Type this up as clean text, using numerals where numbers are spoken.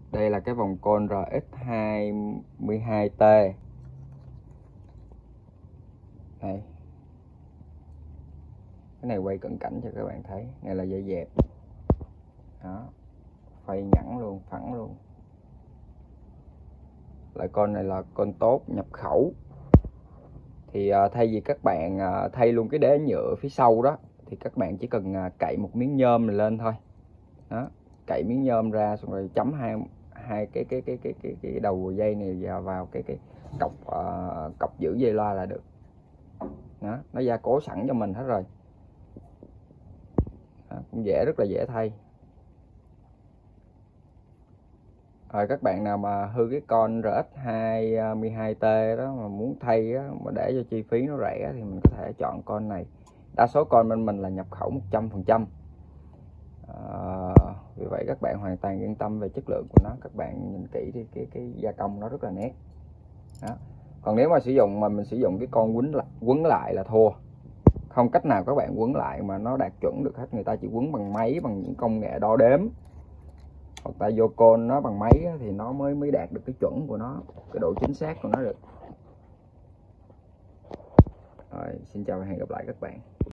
Đây là cái vòng con RX22T. Đây. Cái này quay cận cảnh cho các bạn thấy. Này là dây dẹp. Đó. Phay nhẵn luôn, phẳng luôn. Loại con này là con tốt nhập khẩu. Thì thay vì các bạn thay luôn cái đế nhựa phía sau đó, thì các bạn chỉ cần cậy một miếng nhôm này lên thôi. Đó, cậy miếng nhôm ra xong rồi chấm hai cái đầu dây này vào cái cọc giữ dây loa là được. Đó, nó gia cố sẵn cho mình hết rồi. Đó, cũng dễ, rất là dễ thay. Rồi các bạn nào mà hư cái con RX22T đó mà muốn thay á, mà để cho chi phí nó rẻ thì mình có thể chọn con này. Đa số con bên mình là nhập khẩu 100%. Vì vậy các bạn hoàn toàn yên tâm về chất lượng của nó. Các bạn nhìn kỹ thì cái gia công nó rất là nét. Đó. Còn nếu mà mình sử dụng cái con quấn lại là thua. Không cách nào các bạn quấn lại mà nó đạt chuẩn được hết. Người ta chỉ quấn bằng máy, bằng những công nghệ đo đếm, hoặc ta vô con nó bằng máy thì nó mới đạt được cái chuẩn của nó, cái độ chính xác của nó được. Rồi, xin chào và hẹn gặp lại các bạn.